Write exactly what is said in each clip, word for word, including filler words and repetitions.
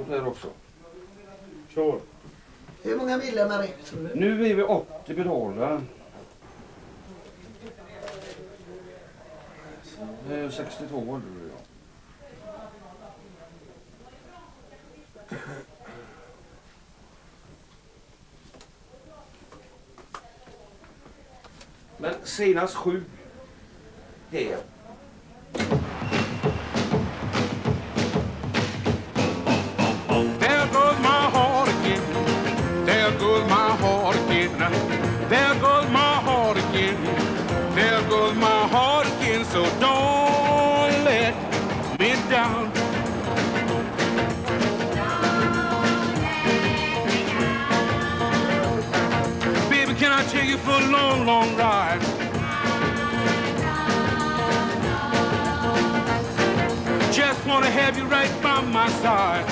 kvittot här också. Kör. Hur många medlemmar är det? Nu är vi åttio betalda. Det är sextiotvå år nu, ja. Men senast sju. Här. There goes my heart again. There goes my heart again. There goes my heart again. There goes my heart again. So don't let me down. Baby, can I take you for a long, long ride? Just wanna have you right by my side.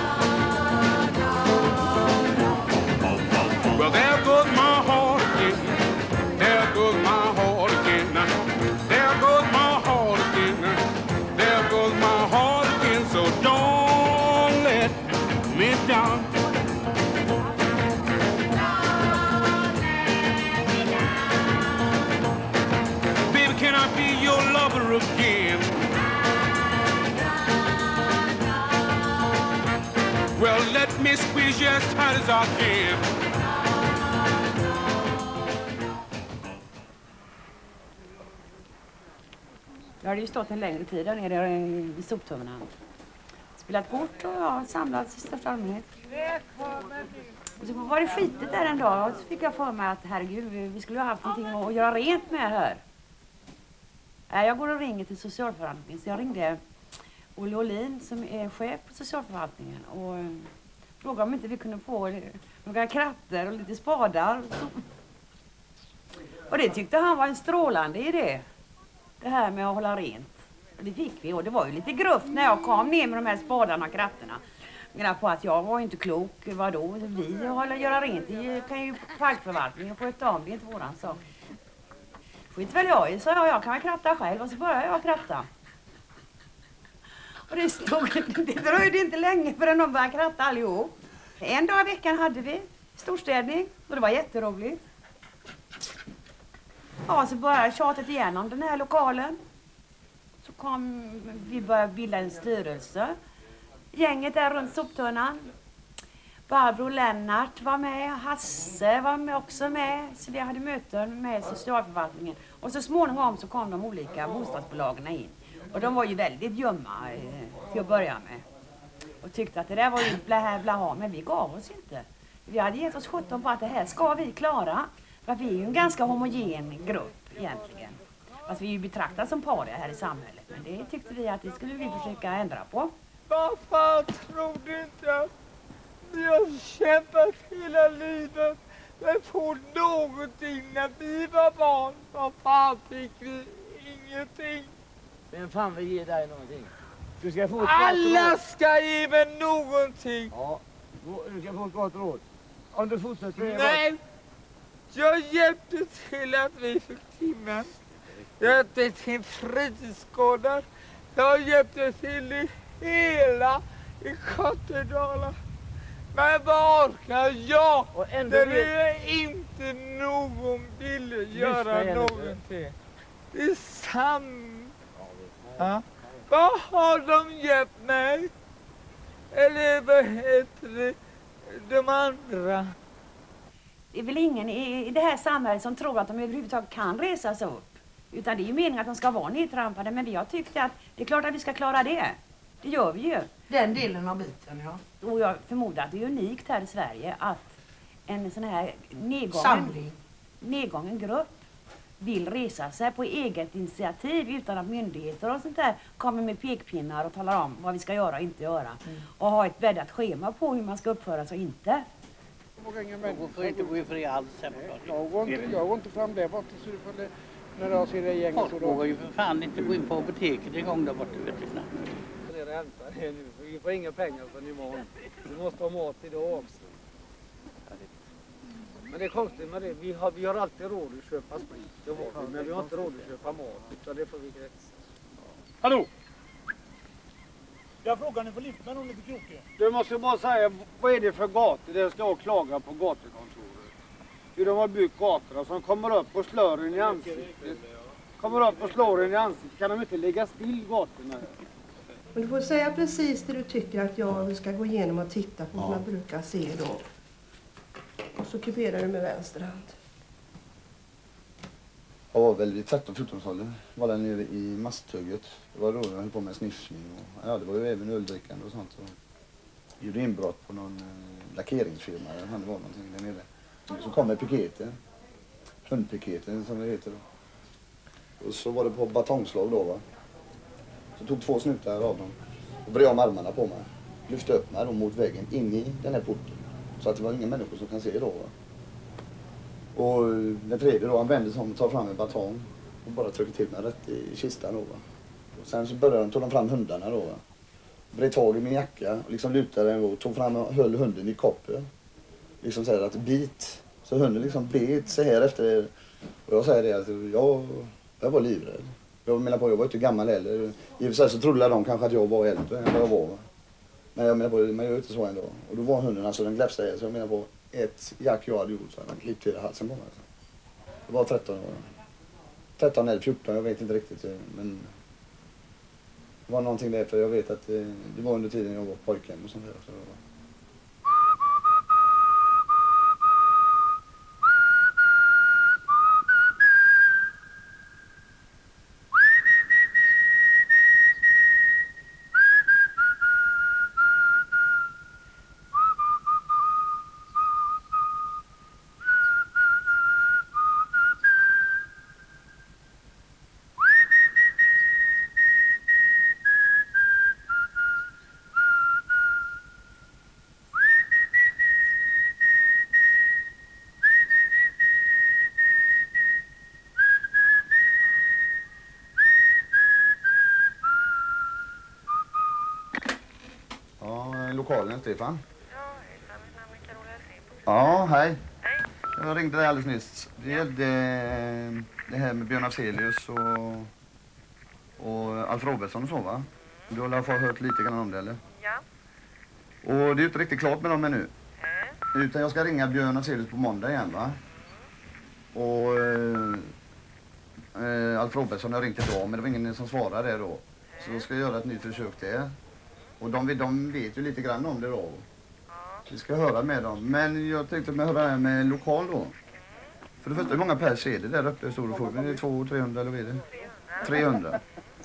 Well, there goes my heart again. There goes my heart again. There goes my heart again. There goes my heart again. So don't let me down. Baby, can I be your lover again? Well, let me squeeze you as tight as I can. Jag hade ju stått en längre tid där nere i soptunnan. Spelat kort och ja, samlats i största allmänhet. Och så var det skitigt där en dag och så fick jag för mig att herregud, vi skulle ha haft någonting att göra rent med här. Jag går och ringer till socialförvaltningen, så jag ringde Olle Olin som är chef på socialförvaltningen och frågade om inte vi kunde få några kratter och lite spadar. Och det tyckte han var en strålande idé. Det här med att hålla rent. Och det fick vi och det var ju lite gruft när jag kom ner med de här spadarna och kratterna. Menar på att jag var inte klok. Vadå? Vi håller göra rent. Det kan ju parkförvaltningen sköta om. Det är inte våran sak. Skit väl jag i, så jag, jag kan väl kratta själv och så började jag kratta. Och det stod, det dröjde inte länge förrän de började kratta allihop. En dag i veckan hade vi storstädning och det var jätteroligt. Ja, så började tjatet igenom den här lokalen. Så kom vi började bilda en styrelse. Gänget där runt soptunnan. Barbro och Lennart var med, Hasse var med också med. Så vi hade möten med socialförvaltningen. Och så småningom så kom de olika bostadsbolagen in. Och de var ju väldigt ljumma eh, till att börja med. Och tyckte att det där var ju blaha blaha, men vi gav oss inte. Vi hade gett oss sjutton på att det här ska vi klara. För vi är ju en ganska homogen grupp egentligen. Fast vi är ju betraktade som paria här i samhället. Men det tyckte vi att det skulle vi försöka ändra på. Varför tror du inte att vi har kämpat hela livet men får någonting när vi var barn? Vad fan fick vi ingenting? Vem fan vill ge dig någonting? Du ska få ett Alla råd. ska ge mig någonting. Ja, du ska få ett gott råd. Om du fortsätter... Nej, jag hjälpte till att vi fick timmen. Jag hjälpte till fritidsgårdar. Jag hjälpte till i hela i Kattedala. Men vad orkar jag? Och ändå när vet... det inte någon vill göra någonting. Det är sant. Ja. Vad har de hjälpt mig? Eller vad heter det? De andra? Det är väl ingen i det här samhället som tror att de överhuvudtaget kan resa sig upp. Utan det är ju meningen att de ska vara nedtrampade. Men vi har tyckt att det är klart att vi ska klara det. Det gör vi ju. Den delen av biten, ja. Och jag förmodar att det är unikt här i Sverige att en sån här nedgången, Samling. nedgången grupp vill resa sig på eget initiativ utan att myndigheter och sånt där kommer med pekpinnar och talar om vad vi ska göra och inte göra. Mm. Och ha ett bäddat schema på hur man ska uppföra sig och inte. Jag får inte gå ifrån alls. Jag går inte, jag går inte fram där bort det, när jag ser det gänget. Folk vågar ju för fan inte gå in på apoteket en gång där borta, vet du. Det är ränta nu. Vi får inga pengar från imorgon. Vi måste ha mat idag också. Men det är konstigt med det. Vi har, vi har alltid råd att köpa sprit. Det har vi. Men vi har inte råd att köpa mat. Utan det får vi grätsa. Hallå! Jag frågar ni för liftmän om ni är för krokiga. Du måste bara säga, vad är det för gator där ska jag klaga på gatukontoret? Hur de har byggt gatorna som kommer upp och slår en i ansiktet. Kommer upp och slår en i ansiktet. Kan de inte lägga still gatorna? Men du får säga precis det du tycker att jag ska gå igenom och titta på, som jag brukar se då. Och så kuperar du med vänster hand. Jag var väl vid tretton fjorton-årsåldern. Var där nere i Masthugget. Det var då jag höll på med sniffning. Och, ja, det var ju även öldrickande och sånt. Och gjorde inbrott på någon eh, lackeringsfirma. Det var någonting där nere. Så kom piketen. Hundpiketen som det heter då. Och så var det på batongslag då, va. Så tog två snutar av dem och vred om armarna på mig. Lyfte upp mig då mot väggen in i den här porten. Så att det var inga människor som kan se då, va. Och den tredje då, han vände sig om och tar fram en batong och bara tryckte till mig rätt i kistan då, va. Och sen så började de, tog de fram hundarna då, va. Vred tag i min jacka och liksom lutade och tog fram och höll hunden i koppel. Liksom säger att bit. Så hunden liksom bet sig här efter. Och jag säger det att jag, jag var livrädd. Jag menar på, jag var inte gammal heller. I och för sig så trodde de kanske att jag var äldre än vad jag var. Men jag menar på, men jag är inte så ändå. Och då var hunden alltså, den gläfsade sig. Så jag menar på, ett jack jag hade gjort så hade han klippt till halsen på mig. Det var tretton år. tretton eller fjorton, jag vet inte riktigt. Men det var någonting där, för jag vet att det, det var under tiden jag var pojken och sånt där. Så det var... Lokalen, Stefan. Ja, hejsan. Mitt namn är Carola Helsingborg. Ja, hej. Hej. Jag ringde dig alldeles nyss. Det gällde det här med Björn Afzelius och, och Alf Robertsson och så, va? Du har fått hört lite grann om det, eller? Ja. Och det är ju inte riktigt klart med dem ännu. Mm. Utan jag ska ringa Björn Afzelius på måndag igen, va? Och eh, Alf Robertsson har ringt idag, men det var ingen som svarade där då. Så då ska jag göra ett nytt försök där. Och de, de vet ju lite grann om det då. Vi ska höra med dem. Men jag tänkte med höra med lokal då. För det första, hur många pers är det där uppe i Storefågeln? Är det två trehundra eller vad är det? trehundra.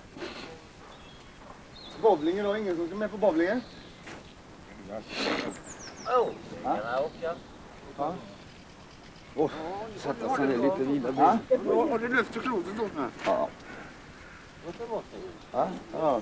Bowling idag, ingen som ska med på bowlingen? Åh, jag åker. Ja. Åh, sätta sig ner lite vidare. Har du lyft och klotet då? Ja. Ja, ja.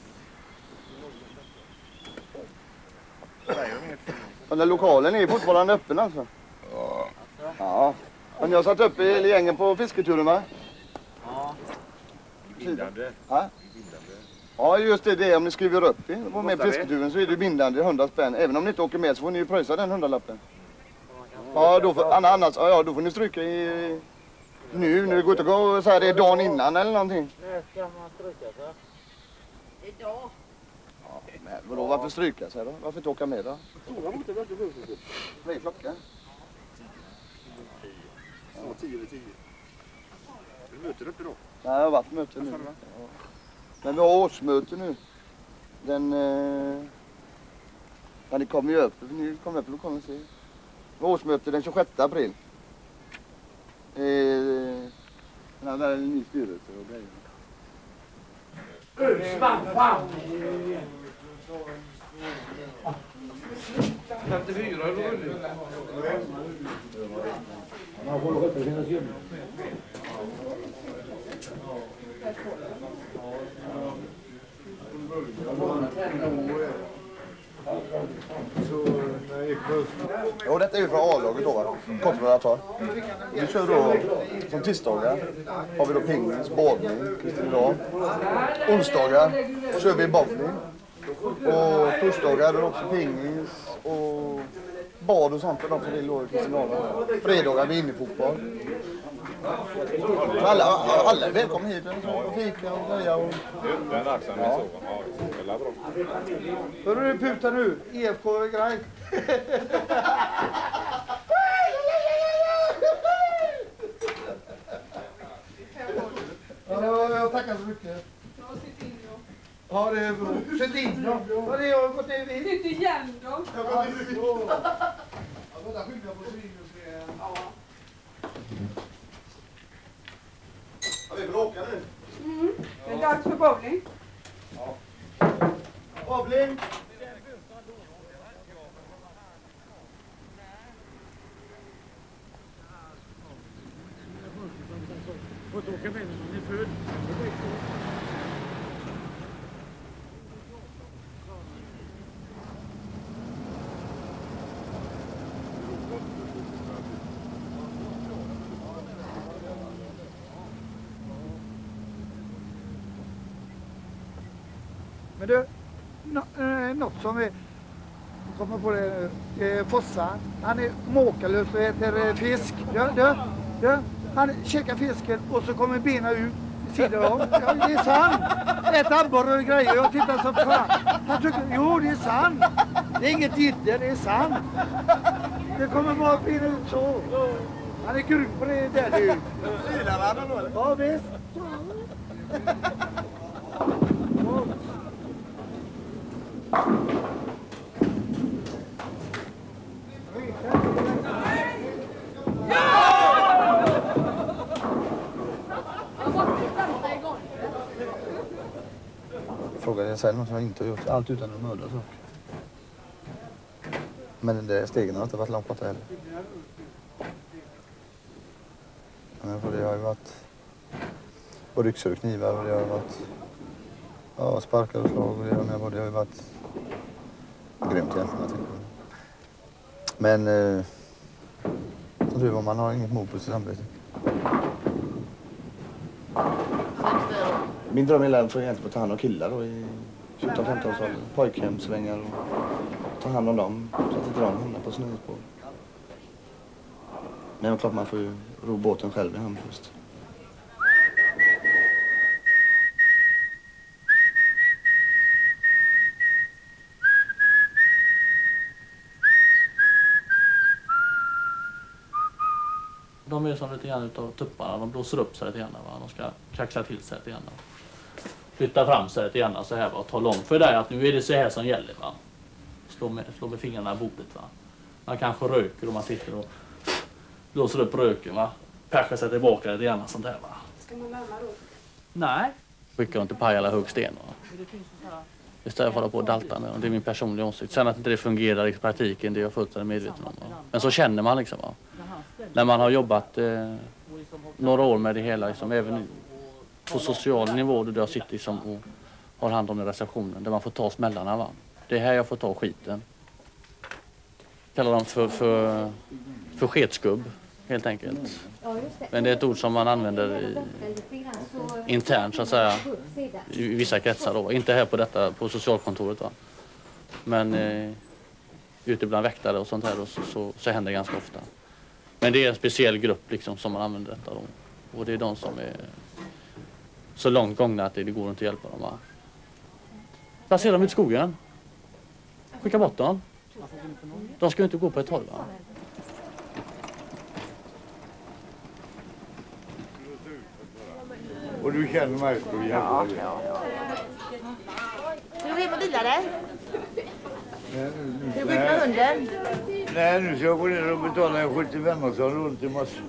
Den där lokalen är fortfarande öppen alltså? Ja. Ja. Men jag satt upp i gängen på fisketuren, va? Ja. Bindande. Ja. Ja, just det. Det om ni skriver upp det. Var med på fisketuren så är det bindande hundra spänn. Även om ni inte åker med så får ni ju pröjsa den hundralappen. Ja, då får, annars, ja, då får ni stryka i... Nu, när det går ut och gå så här, det är dagen innan eller någonting. När ska man stryka sig? Idag. Ja, men vadå, varför stryka sig då? Varför inte åka med då? Stora motor väldigt bra. Vad är klockan? Ja, tio eller tio. Du möter uppe då? Nej, jag har varit möte nu. Ja. Men vi har årsmöte nu. Den... Eh... Ja, ni kommer ju upp. Ni kommer upp och kommer se. Vi har årsmöte den tjugosjätte april. Eh... Ja, där är en ny styrelse och grejer. femtiofyra eller vad? Man får sköta sina jobb. Ja, detta är ju från A-laget då, va? Kortbrödatar. Vi kör då som tisdagar. Har vi då pingis, badning, Kristinedal. Onsdagar kör vi bowling. Och torsdagar är det också pingis och bad och sånt för de som vill då i Kristinedal. Fredagar är vi inne i fotboll. Alla, alla är välkomna hit och fika och greja. Och... Den verksamheten så. Ja, det är bra. Hörru du puta nu, I F K-grej. Ja, jag tackar så mycket. Ja, det är bra. Sitt in då. Ja, det har gått in i. Sitt igen då. Jag har gått in i. Jag får skilja på civilmuseet. Ja. Ja, vi får åka nu. Mm. Det är dags för bowling. Ja. Bowling. Får inte åka med när man är född. Men du, nå, eh, något som vi kommer på det nu. Eh, Fossa, han är måkalös och äter eh, fisk. Ja, du, du, han käkar fisken och så kommer benen ut i sidan om. Ja, det är sant. Äter abborre och grejer. Jag tittar som fan. Han tycker, jo det är sant. Det är inget jidder, det är sant. Det kommer bara benen ut så. Han är grym på det där du. Synar han då eller? Ja visst. Frågade jag själv något som jag inte har gjort. Allt utan att mörda saker. Men den där stegen har inte varit långt borta heller. Men för det har ju varit både yxor och knivar och det har varit ja, sparkar och slag och det, och det har ju varit grymt egentligen. Men eh, som tur var, man har inget mod på sitt samvete. Min dröm är att få egentligen ta hand om killar då i fjorton femton års ålder. Pojkhemsvängar och ta hand om dem så att inte de hamnar på snöspår. Men klart man får ju ro båten själv i hamn först. De är som lite grann utav tupparna, de blåser upp sig lite grann, va? De ska kaxa till sig lite grann. Flytta fram sig lite grann så här, va? Och tala om för dig att nu är det så här som gäller, va? Slå med, slå med fingrarna i bordet, va? Man kanske röker och man sitter och blåser upp röken, va? Perskar sig tillbaka lite grann sånt här, va? Ska man värma då? Nej. Skickar inte Pajala hög sten, va? Istället för att hålla på och dalta med dem. Det är min personliga åsikt. Sen att inte det fungerar i praktiken, det är jag fullt medveten om, va? Men så känner man liksom, va? När man har jobbat eh, några år med det hela, liksom, även på social nivå där jag sitter liksom, och har hand om den receptionen, där man får ta smällarna, va? Det är här jag får ta skiten. Kallar dem för, för, för sketskubb, helt enkelt. Men det är ett ord som man använder i, internt, så att säga, i vissa kretsar då. Inte här på detta, på socialkontoret, va? Men eh, ute bland väktare och sånt här då, så, så, så händer det ganska ofta. Men det är en speciell grupp liksom, som man använder detta då. Och det är de som är så långt gångna att det, det går inte att hjälpa dem, va? Placera dem ut i skogen. Skicka bort dem. De ska ju inte gå på ett torg, va? Och du känner mig så jävla. Ja, ja, ja. Hur är det med bilar? Hur blir det med hunden? Nej, nu ska jag gå ner och betala en sjuttiofem och så runt i massor.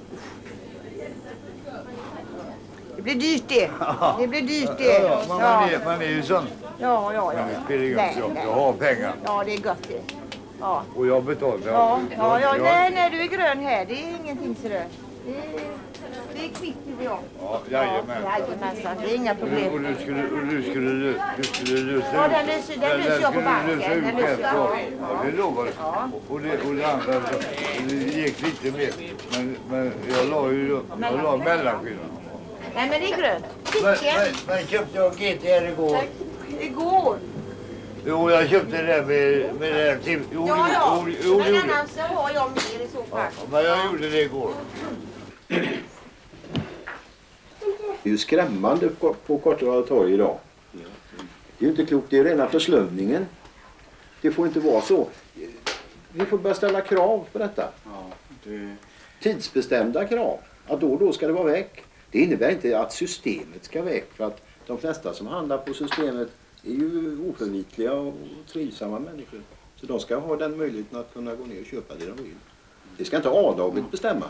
Det blir dyrt det. Det blir dyrt det. Ja, ja, man, ja. Är, man är ju sån. Ja, ja, ja. Men det spelar ingen roll. Jag har pengar. Ja, det är gott det. Ja. Och jag betalar. Ja, ja, ja. Nej, nej, du är grön här. Det är ingenting så det. Det är, det är kvitt du och jag. Ja, jajamän. Ja, jajamensan. Det är inga problem. Och du skulle, och du skulle, du skulle lösa ja, den löser, den löser jag på banken. Den löser jag. Ja, det lovar jag. Ja. Och, det, och det andra, det gick lite mer. Men, men jag la ju jag la mellanskillnaden. Nej, men det är grönt. Men, men, men köpte jag G T R igår? Igår? Jo, jag köpte det där med, med det här till. Jo, ja, ja. Jo, men annars så har jag mer i så fall. Ja, men jag gjorde det igår. Det är ju skrämmande på, på Kortedala torg idag. Det är ju inte klokt, det är rena förslumningen. Det får inte vara så. Vi får börja ställa krav på detta. Ja, det... Tidsbestämda krav. Att då och då ska det vara väck. Det innebär inte att systemet ska väck. För att de flesta som handlar på systemet är ju oförvitliga och trivsamma människor. Så de ska ha den möjligheten att kunna gå ner och köpa det de vill. Det ska inte A-laget bestämma.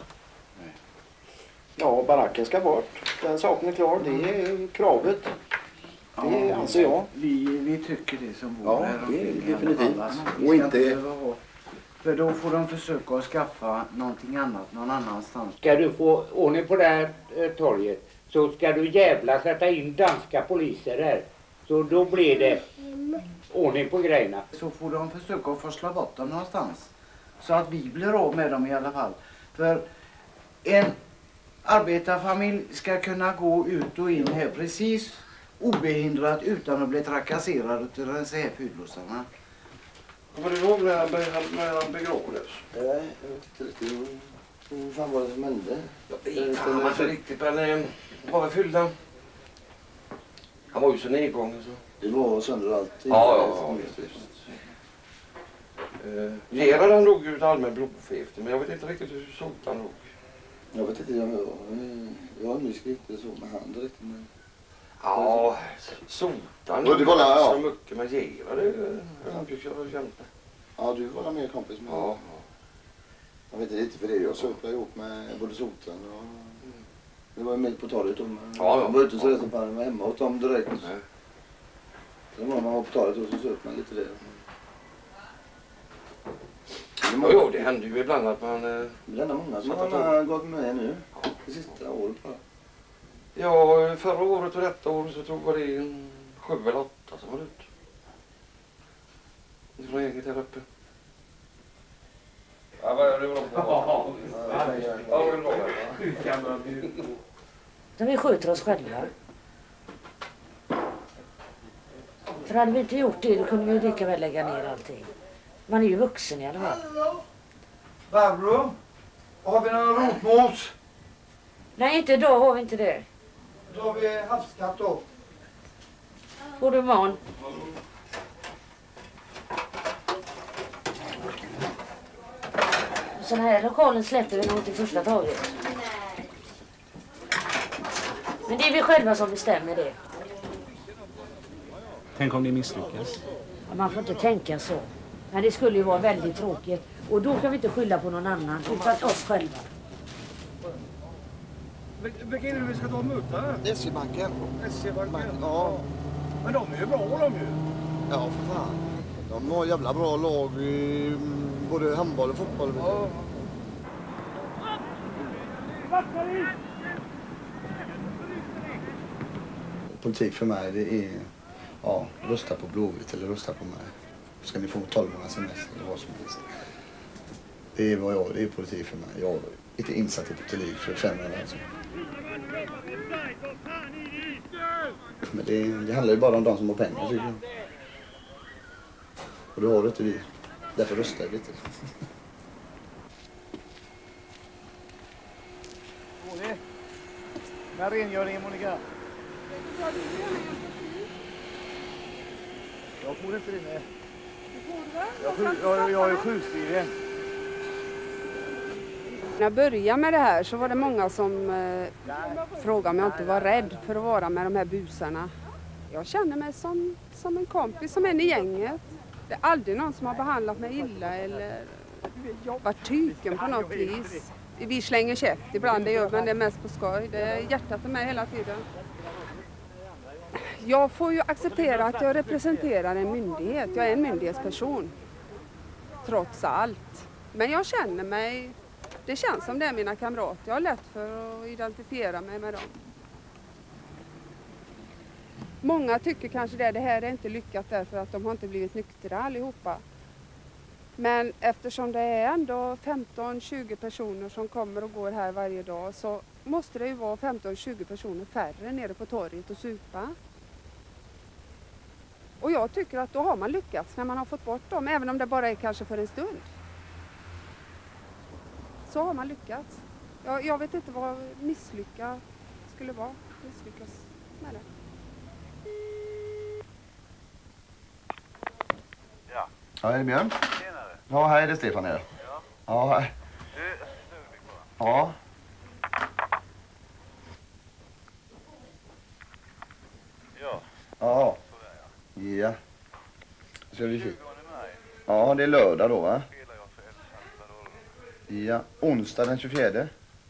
Ja, baracken ska bort. Den saken är klar. Det är kravet. Det ja, anser jag. Vi, vi tycker det som bor ja, här. Det är definitivt. Och inte... För då får de försöka att skaffa någonting annat någon annanstans. Ska du få ordning på det här eh, torget så ska du jävla sätta in danska poliser där. Så då blir det ordning på grejerna. Så får de försöka att forsla bort dem någonstans. Så att vi blir av med dem i alla fall. För en arbetarfamilj ska kunna gå ut och in här precis obehindrat utan att bli trakasserad av de här fyllosarna. Kommer du ihåg när han, när han begravdes? Nej, jag vet inte riktigt. Hur fan var det som hände? Jag vet fan inte riktigt, men eh, var vi fyllda? Han var ju så nedgången så. Det var sönder allt. Ja, ja, ja. Uh, Gerard han dog ju ut allmän blodförgiftning, men jag vet inte riktigt hur Sotan dog. Jag vet inte, jag, jag har nyss inte så med hand riktigt. Men... Ja, Sotan det var där, ja. Så mycket, men Gerard det han fick jag kämpa. Ja, du var där med kompis med. Ja. Jag vet inte riktigt för det. Jag söpade ihop med både Sotan och... Det var ju med på talet om... Ja, ja. Man var ute och så reste på den var hemma hos dem direkt. Nej. Så var man var på talet och så söp man lite det. Jo, jo, det händer ju ibland att man... Det är många som har gått med nu. Ja. Det sista året bara. Ja, förra året och detta året så tror jag det är en sju eller åtta som var ute. Det var eget här uppe. Ja, vad är det bra på? Ja, vi skjuter oss själva. För hade vi inte gjort det då kunde vi lika väl lägga ner allting. Man är ju vuxen i alla fall. Barbro, har vi någon rotmos? Nej, inte idag har vi inte det. Då har vi havskatt då. Får du man? Sån här lokalen släpper vi nog till första taget. Men det är vi själva som bestämmer det. Tänk om ni misslyckas? Ja, man får inte tänka så. Men det skulle ju vara väldigt tråkigt. Och då kan vi inte skylla på någon annan, utan oss själva. Vilka är det vi ska ta och möta? S C-banken. S C-banken? Ja. Men de är ju bra de ju. Ja, för fan. De har jävla bra lag i både handboll och fotboll. Ja. Politik för mig det är ja, rösta på Blåvitt eller rösta på mig. Ska ni få tolv månaders semester eller vad som helst. Det är vad jag, det är politik för mig. Jag är inte insatt i politik för fem år alltså. Men det, det handlar ju bara om de som har pengar tycker jag. Och det har inte vi. Därför röstar jag lite. När rengöringen Monica? Jag får inte det med. Jag, jag, jag är sjukskriven. När jag började med det här så var det många som eh, frågade om jag inte var rädd för att vara med de här busarna. Jag känner mig som, som en kompis, som en i gänget. Det är aldrig någon som har behandlat mig illa eller varit tyken på något vis. Vi slänger käft ibland, det gör, men det är mest på skoj. Det är hjärtat för mig hela tiden. Jag får ju acceptera att jag representerar en myndighet. Jag är en myndighetsperson. Trots allt. Men jag känner mig... Det känns som det är mina kamrater. Jag har lätt för att identifiera mig med dem. Många tycker kanske det. Det här är inte lyckat därför att de har inte blivit nyktra allihopa. Men eftersom det är ändå femton tjugo personer som kommer och går här varje dag så måste det ju vara femton tjugo personer färre nere på torget och supa. Och jag tycker att då har man lyckats när man har fått bort dem, även om det bara är kanske för en stund. Så har man lyckats. Jag, jag vet inte vad misslyckat skulle vara misslyckas med det. Ja, är det Björn? Tjenare. Ja, här är det Stefan här. Ja. Ja, här. Du, stod bara. Ja. Ja. Ja. Ja. Ska vi se. Ja, det är lördag då, va? Ja, onsdag den tjugofjärde.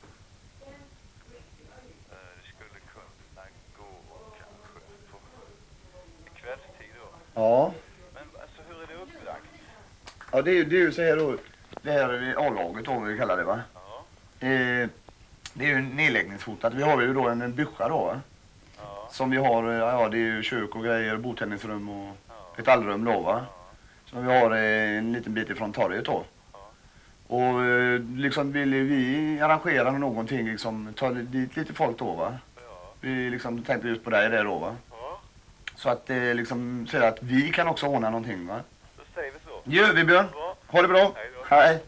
Det skulle kunna gå kanske på kvällstid då. Ja. Men alltså hur är det upplagt? Ja, det är ju, det är ju så här då. Det här är A-laget då, vi kallar det, va? Ja. Eh, det är ju nedläggningshotat. Vi har ju då en, en byscha då, va? Ja. Som vi har, ja det är ju kök och grejer, bottenningsrum och ett allrum då, va? Så vi har eh, en liten bit ifrån torget då. Och eh, liksom vill vi arrangera någonting, liksom ta dit lite folk då, va? Vi liksom tänkte just på dig där då, va? Så att det eh, liksom säger att vi kan också ordna någonting, va? Då säger vi så. Gör vi, Björn. Ha det bra. Hej.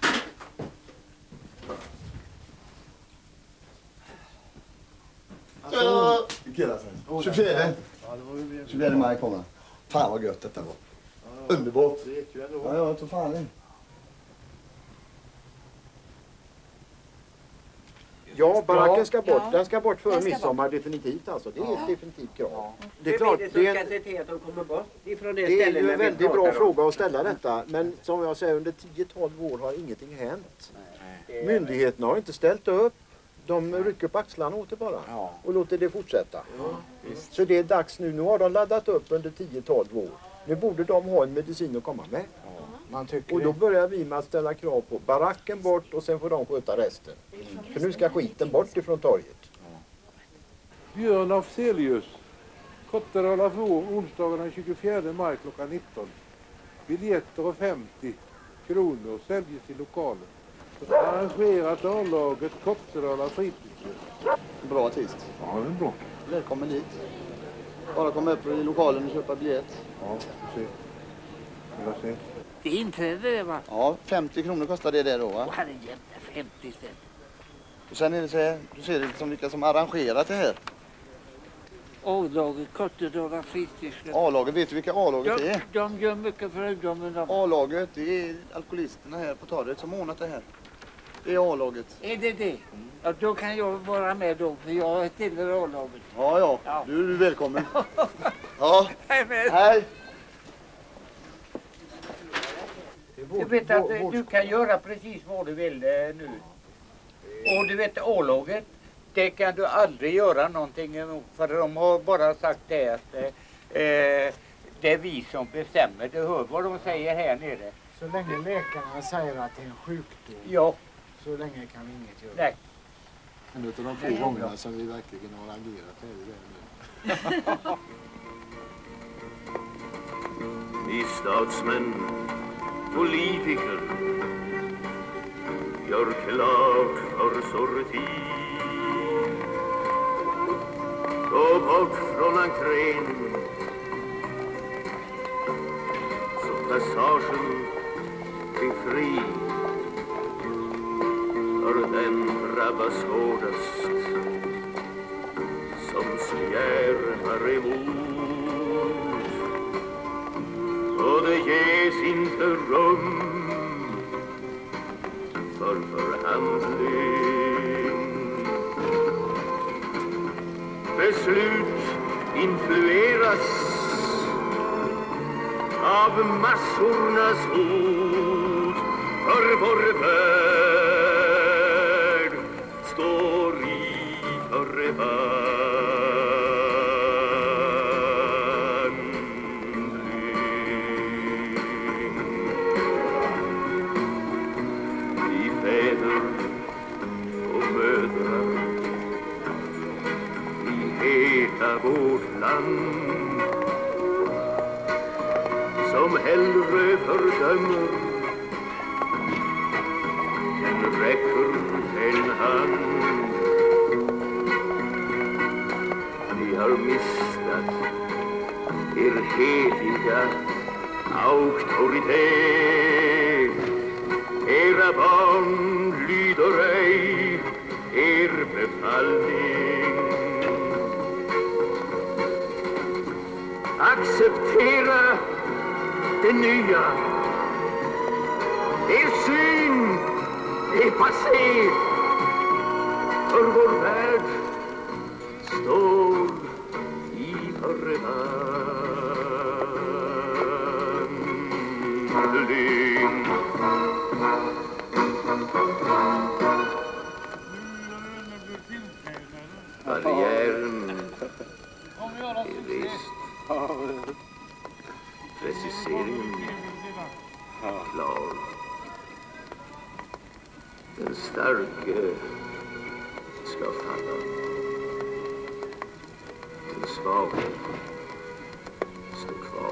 Alltså, tjugofjärde. tjugofjärde maj kommer. Fan vad gött detta var. Underbart. Ja, jag tror fan det. Ja, baracken ska bort. Ja. Den ska bort före Den ska midsommar definitivt alltså. Det är ett definitivt krav. Det är klart, det är som ska se till att de kommer bort ifrån det, Det är stället ju där en vi väldigt bra pratar om. fråga att ställa detta. Men som jag säger, under tio tolv år har ingenting hänt. Myndigheterna har inte ställt upp. De rycker på axlarna åt det bara. Och låter det fortsätta. Så det är dags nu. Nu har de laddat upp under tio tolv år. Nu borde de ha en medicin att komma med. Man tycker Och då börjar vi med att ställa krav på baracken bort och sen får de sköta resten. För nu ska skiten bort ifrån torget. Björn Afzelius. Kottarala Få, onsdagen den tjugofjärde maj klockan nitton. Biljetter och femtio kronor säljs i lokalen. Arrangerat A-laget Kottarala fritidshus. Bra artist. Ja, det är bra. Välkommen dit. Bara komma upp i lokalen och köpa biljett. Ja, se. Jag ser. Det inträder det, va? Ja, femtio kronor kostar det där då, va? Åh, herrejävlar, femtio spänn. Och sen är det så här, du ser det liksom vilka som arrangerat det här. A-laget Kottarala fritidshus. A-laget, vet du vilka A-laget de, är? de gör mycket för ungdomen. De. A-laget, det är alkoholisterna här på torget som ordnat det här. Det är A-laget. Är det det? Ja, då kan jag vara med då, för jag tillhör A-laget. Ja, ja, Ja. du är välkommen. Ja, Hej med. hej. Du vet att eh, du kan göra precis vad du vill eh, nu. Och du vet A-laget, det kan du aldrig göra någonting emot. För de har bara sagt det att eh, eh, det är vi som bestämmer. Du hör vad de säger här nere. Så länge läkarna säger att det är en sjukdom. Ja. Så länge kan vi inget göra. Nej. En av de få gångerna som vi verkligen har agerat är det nu. Ni statsmän, politiker, gör klart för sorti. Gå bort från entrén, så passagen blir fri. För den drabbas hårdast som spjärnar emot. Och det ges inte rum för förhandling. Beslut influeras av massornas hot. För vår värld står i förvandling. Vi fäder och mödrar, vi heta vårt land, som hellre fördömer än räcker en hand. Ni har mistat er heliga auktoritet. Era barn lyder ej er befallning. acceptera det nya. Er syn är passé. För vår värld står i förvandling. Barriären är rest. Preciseringen klar. Den starke ska falla. Den svage står kvar.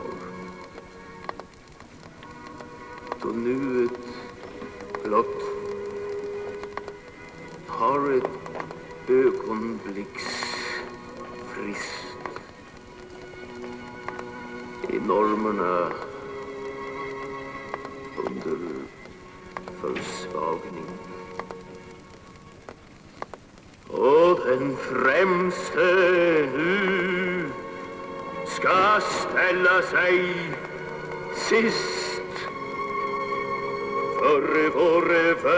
Då nuet blott har ett ögonblicks frist. Är normerna under försvagning. Och den främste nu ska ställa sig sist för vår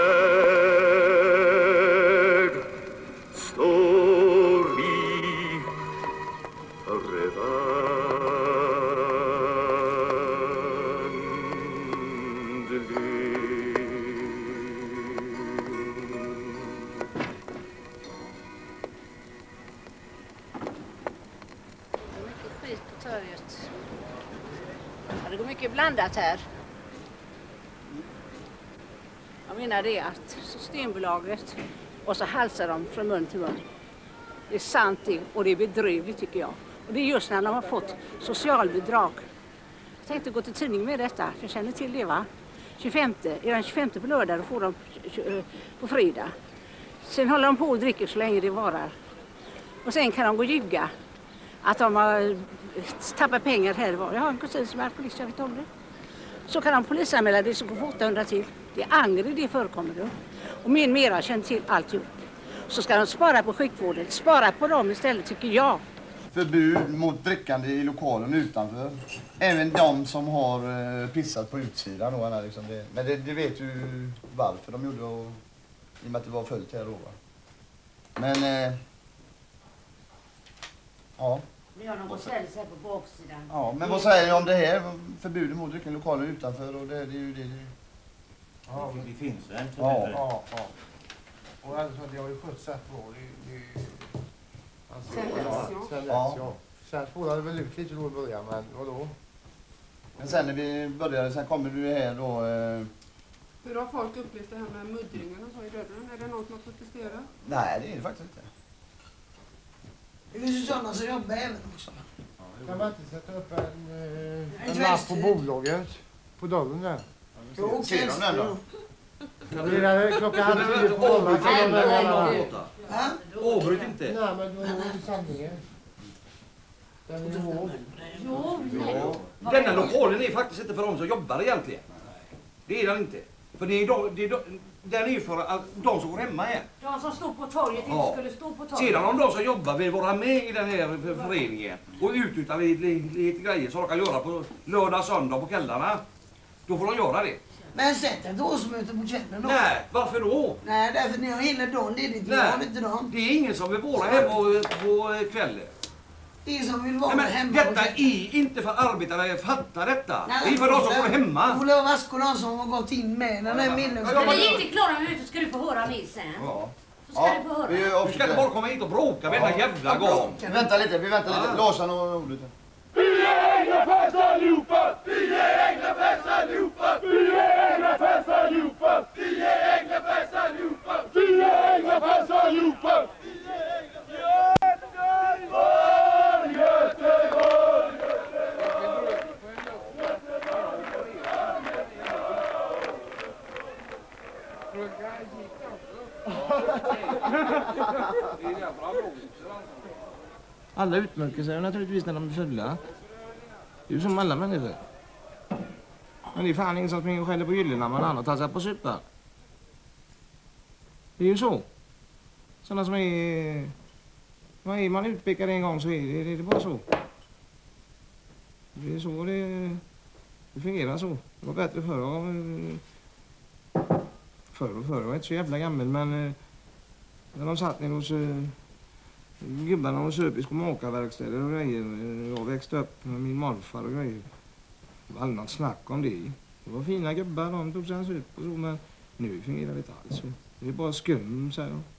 värld står vi Det går mycket blandat här. Jag menar det att Systembolaget och så halsar de från mun till mun. Det är sant det och det är bedrövligt tycker jag. Och det är just när de har fått socialbidrag. Jag tänkte gå till tidningen med detta, jag känner till det va. tjugofemte, är den tjugofemte på lördag och får de på fredag. Sen håller de på och dricker så länge det varar. Och sen kan de gå och ljuga att de har tappat pengar här var. Jag har en kusin som är polis, jag vet om det. Så kan de polisanmäla det så går åttahundra till. Det är angre det förekommer då. Och min mera känner till alltihop. Så ska de spara på sjukvården, spara på dem istället tycker jag. Förbud mot drickande i lokalen utanför. Även de som har eh, pissat på utsidan. Då, liksom det. Men det, det vet ju varför de gjorde och, i och med att det var följt här då. Va? Men eh, ja. Nu har de gått ställa sig på baksidan. Ja, men vad säger ni om det här? Förbudet mot drickande i lokalen utanför och det, det är ju det. det. Ja, det finns väl. Ja. Ja, ja. Och alltså, det har ju skötts rätt bra. Det, det... Alltså, sen dess, ja. Sen dess, ja. ja. Sen spolade det väl ut lite då i början, men vadå? Men sen när vi började, sen kommer du här då... Eh... Hur har folk upplevt det här med muddringen och så i dörren? Är det någon som har protesterat? Nej, det är det faktiskt inte. Det finns ju sådana som jobbar även också. Kan man inte sätta upp en, eh, en lapp på bolaget? På dörren där? Jo, ser de den då? Det är klockan halv tio på morgonen. Avbryt inte. Nej, men då är det sanningen. Den är hård. Jo, jo. Denna lokalen är faktiskt inte för de som jobbar egentligen. Det är den inte. För det är de, det är de, den är ju för att de som går hemma här. De som stod på torget inte Ja. skulle stå på torget. Sedan om de som jobbar vill vara med i den här föreningen och utnyttja lite, lite grejer som de kan göra på lördag, söndag på kvällarna. Då får de göra det. Men sätt ett årsmöte på kvällen då. Nej, varför då? Nej, därför ni har hela dagen ledigt. Nej, Jag har inte dagen. det är ingen som vill vara hemma på, på kvällen. Det är som vill vara Nej, men hemma. detta är inte för arbetarna, jag fattar detta. Nej, det är för de som går hemma. Du får lov att vaska de som har gått in med den här medlemskapet. När vi är inte klara med det ska du få höra mer sen. Ja. Så ska du få höra. Vi, Du ska inte bara komma hit och bråka varenda jävla gång. Vi väntar lite, vi väntar lite. Låsa några ord. Vi är egna fans allihopa! Vi är egna fans allihopa! Vi är egna fans allihopa! Vi är egna fans allihopa! Vi är egna fans allihopa! Göteborg! Göteborg! Alla utmärker sig naturligtvis när de är fulla. Det är ju som alla människor. Men det är fan ingen som springer och skäller på gyllene man annan tar sig på supa. Det är ju så. Sådana som är... Vad är man utpekad en gång så är det, det är bara så. Det är så det, det fungerar så. Det var bättre förr. Förr och förr var inte så jävla gammal, men eh, när de satt ner hos eh, gubbarna och söp i skomakarverkstäder och grejer. Jag växte upp med min morfar och grejer. Det var annat snack om det. Det var fina gubbar, de tog sig en söp och så, men nu fungerar det inte alls så. Det är bara skum, säger de.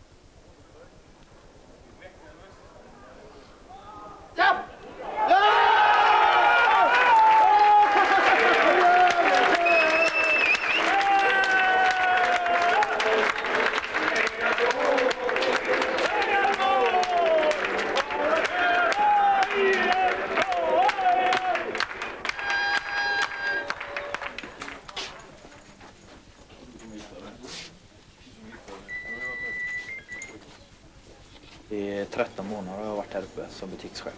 Det är tretton månader har jag varit här uppe som butikschef.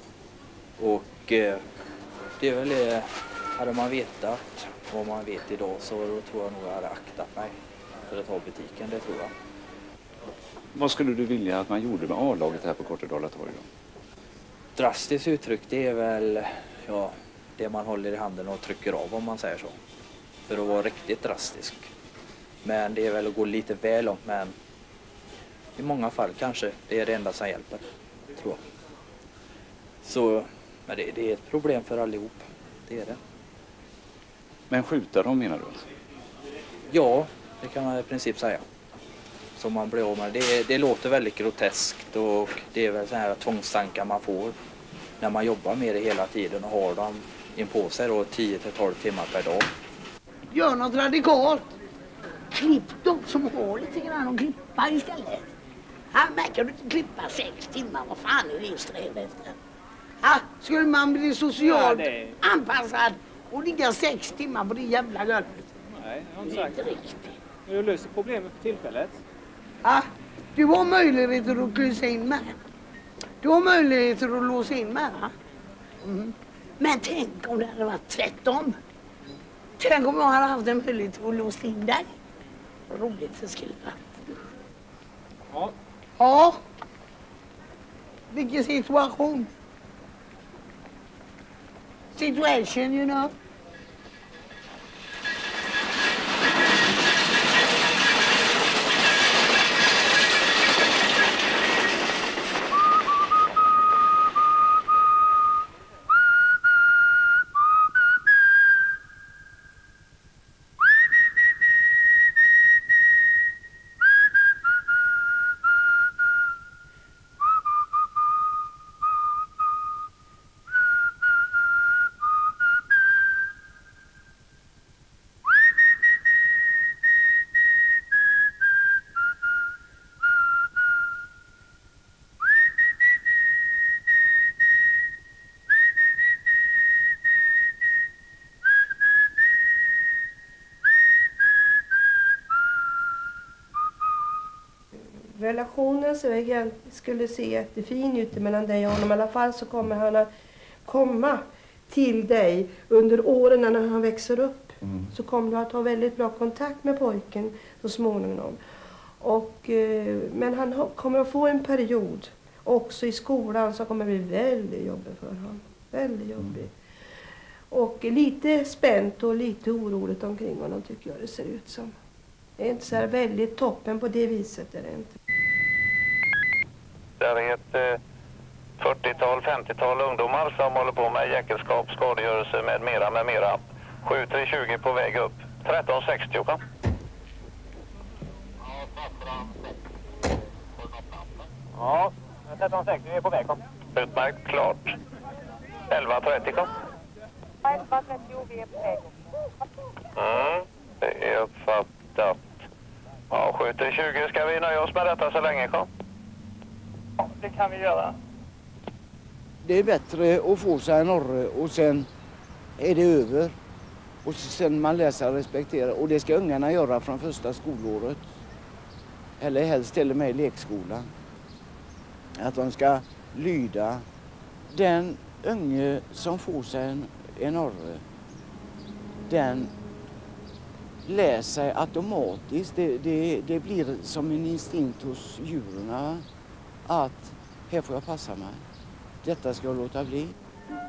Och eh, det är väl det, hade man vetat vad man vet idag så då tror jag nog jag hade aktat mig för att ta butiken, det tror jag. Vad skulle du vilja att man gjorde med A-laget här på Kortedala torg då? Drastiskt uttryck, det är väl ja, det man håller i handen och trycker av om man säger så. För att vara riktigt drastisk. Men det är väl att gå lite väl långt, men i många fall kanske det är det enda som hjälper, tror jag. Så men det, det är ett problem för allihop, det är det. Men skjuta dem menar du? Ja, det kan man i princip säga. Som man blir av med. Det, det låter väldigt groteskt och det är väl så här tvångstankar man får när man jobbar med det hela tiden och har dem in på sig då tio till tolv timmar per dag. Gör något radikalt. Klipp dem som har lite grann och klippa istället. Han märker du inte klippa sex timmar, vad fan är det att sträva efter? Ha, skulle man bli socialt ja, det... anpassad och ligga sex timmar på det jävla golvet? Nej, jag har inte sagt. Det är inte riktigt. Du löser problemet för tillfället. Ja, du har möjligheter att kryssa in med. Du har möjligheter att låsa in med. Mm. Men tänk om det hade varit tvärtom. Tänk om jag hade haft en möjlighet att låsa in dig. Roligt för skriva. Ja. Ja. Vilken situation. Situation, you know. Relationen så jag skulle se jättefin ut mellan dig och honom. I alla fall så kommer han att komma till dig under åren när han växer upp. Mm. Så kommer du att ha väldigt bra kontakt med pojken så småningom. Och, eh, men han ha, kommer att få en period också i skolan som kommer att bli väldigt jobbig för honom. Väldigt jobbig. Mm. Och lite spänt och lite oroligt omkring honom tycker jag det ser ut som. Det är inte så här väldigt toppen på det viset är det inte. Det är ett eh, fyrtiotal, femtiotal ungdomar som håller på med jäkelskap, skadegörelse med mera, med mera. sju tre tjugo på väg upp. tretton sextio kan. Ja, tretton sextio är på väg kom. Utmärkt, klart. elva trettio kom. elva trettio, vi är på väg. Mm, det är uppfattat. Ja, sju tre tjugo ska vi nöja oss med detta så länge kom. Ja, det kan vi göra. Det är bättre att få sig en orre och sen är det över. Och sen man läser och respekterar. Och det ska ungarna göra från första skolåret. Eller helst till och med i lekskolan. Att de ska lyda. Den unge som får sig en, en orre, den lär sig automatiskt. Det, det, det blir som en instinkt hos djuren att här får jag passa mig. Detta ska jag låta bli.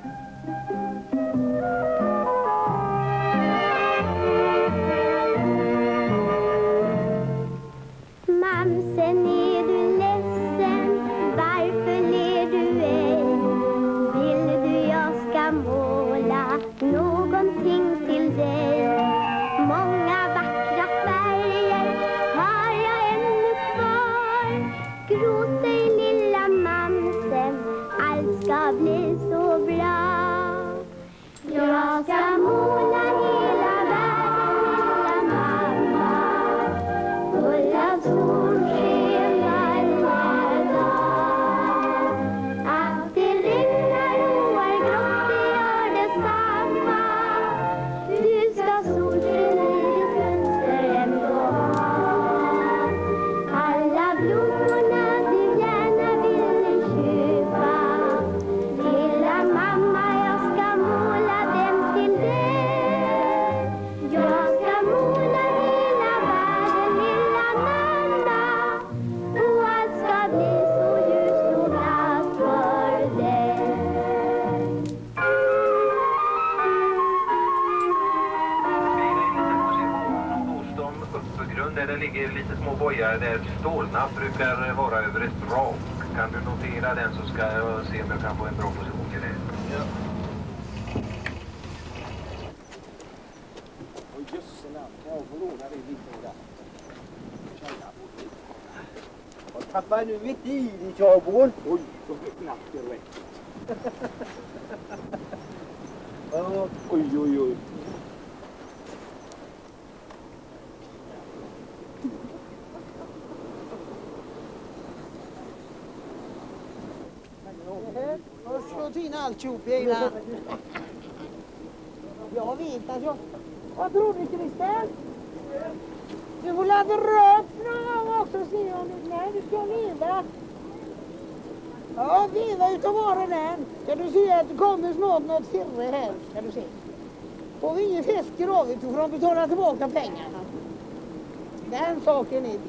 Mamsen, är du ledsen? Varför ler du ej? Vill du jag ska måla någonting till dig? Många vackra färger har jag ännu kvar. Gråt ej lilla mamsen, allt ska bli så bra. Jag ska måla hela världen, lilla mamma, full av solsken varje dag. Att det regnar och är grått, det gör detsamma. Du ska solsken i ditt fönster ändå ha. Alla blommorna du gärna ville köpa, lilla mamma, jag ska måla dem till dig. Jag ska måla hela världen, lilla mamma, och allt ska bli så ljust och glatt för dig. Nordstom uppgrund där det ligger lite små bojar där stålnapp brukar vara över ett rak. Kan du notera den så ska jag se om jag kan få en bra position till det. Ja. Oj, jösse namn. Jag får låna det lite där. Jag tappar nu mitt i i Tjabån. Oj, så knappt det rätt. Oj, oj, oj. Slå in alltihop egna. Jag vet att jag... Vad tror du, Christer? Du får ladda upp någon gång också, se om du... Nej, du ska veva. Ja, veva utav bara den. Ska du se att det kommer snart något firre här, ska du se. Får vi ingen fisk i ravet, då får de betala tillbaka pengarna. Den saken är...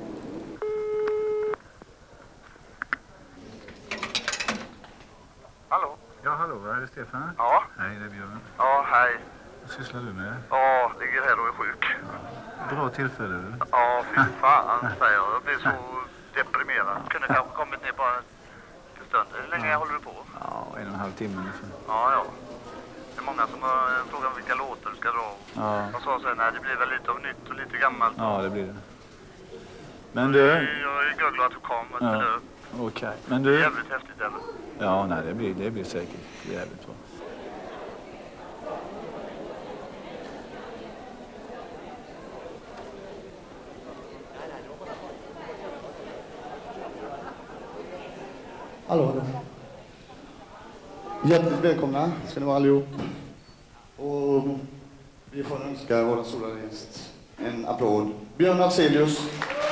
Hallå? Ja, hallå, är det Stefan? Ja. Hej, det är Björn. Ja, hej. Vad sysslar du med? Ja, ligger här och är sjuk. Bra tillfälle, du. Ja, fy fan, säger jag. Jag blir så deprimerad. Kunde kanske kommit ner bara en stund. Hur länge Ja. håller du på? Ja, en och en halv timme ungefär. Ja, ja. Det är många som har frågat vilka låtar du ska dra. Ja. Jag sa sen, nej, det blir väl lite av nytt och lite gammalt. Ja, det blir det. Men du... Jag är glad att du kom och ställde Ja. upp. Okej, men Det är du... jävligt häftigt, eller? Ja, nej, det blir, det blir säkert jävligt bra. Hallå. Hjärtligt välkomna ska ni vara allihop. Och vi får önska våra stora gäst en applåd. Björn Afzelius.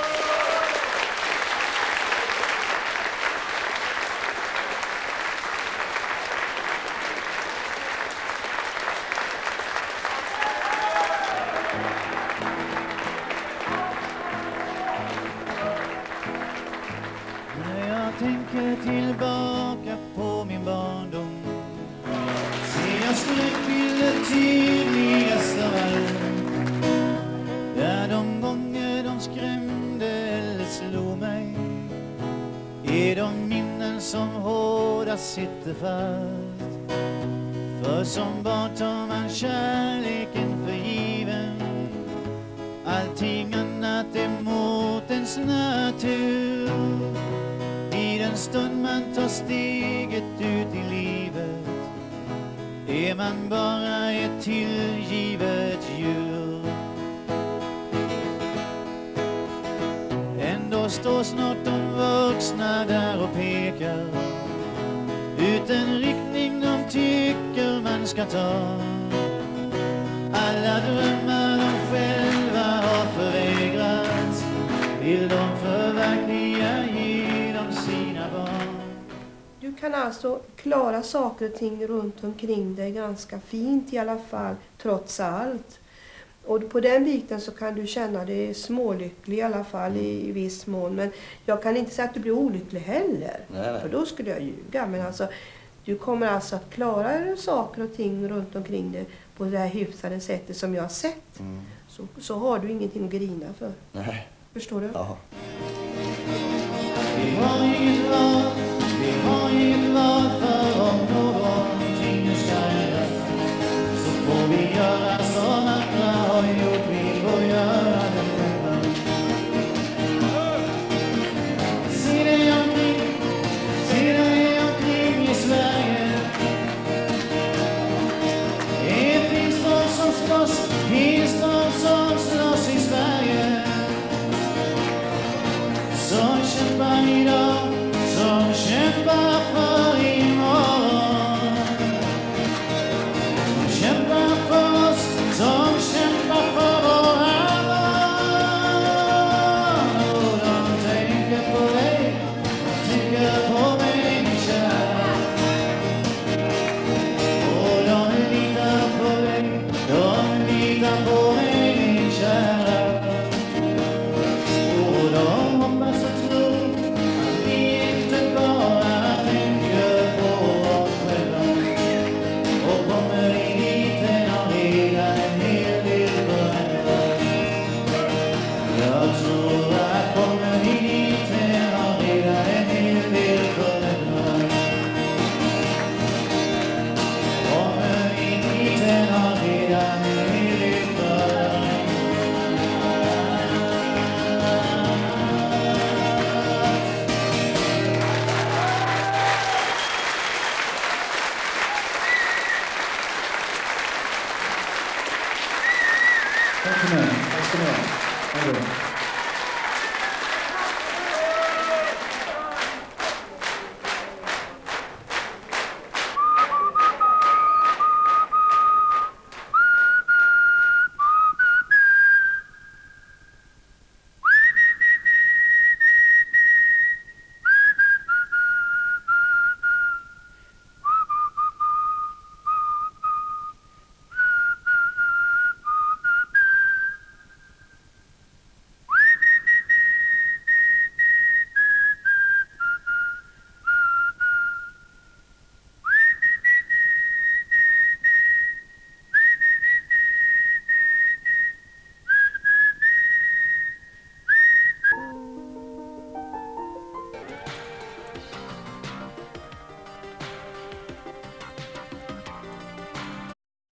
När jag tänker tillbaka på min barndom ser jag skräckbilder tydligast av allt. Där de gånger de skrämde eller slog mig är de minnen som hårdast sitter fast. För som barn tar man kärleken för given. Allting annat är mot ens natur. I den stund man tar steget ut i livet är man bara ett tillgivet djur. Ändå står snart de vuxna där och pekar ut en riktning de tycker man ska ta. Alla drömmar de själva har förvägrats vill de förverkliga, ge dem sina barn. Du kan alltså klara saker och ting runt omkring dig ganska fint i alla fall, trots allt. Och på den biten så kan du känna dig smålycklig i alla fall i, i viss mån. Men jag kan inte säga att du blir olycklig heller. Nej, nej. För då skulle jag ljuga. Men alltså, Du kommer alltså att klara saker och ting runt omkring dig på det här hyfsade sättet som jag har sett. Mm. Så, så har du ingenting att grina för. Nej. Förstår du? Ja. Vi har inget val, vi har inget val för om någonting ska hända. Så får vi göra som andra har gjort, vi får göra det själva. Se dig omkring, se dig omkring i Sverige. Det finns de som slåss, finns de som slåss i Sverige. Som kämpar idag, som kämpar för imorgon. Som kämpar för oss, som kämpar för våra barn. Och de tänker på dig, de tänker på mig, min kära. Och de litar på dig, de litar på mig, min kära. Och de hoppas och tror att vi inte bara tänker på oss själva. Och kommer in hit har redan en hel del förändrat. Jag tror att kommer in hit har redan en hel del förändrat. Kommer in hit har redan en hel del förändrat. Tack så mycket. Tack så mycket.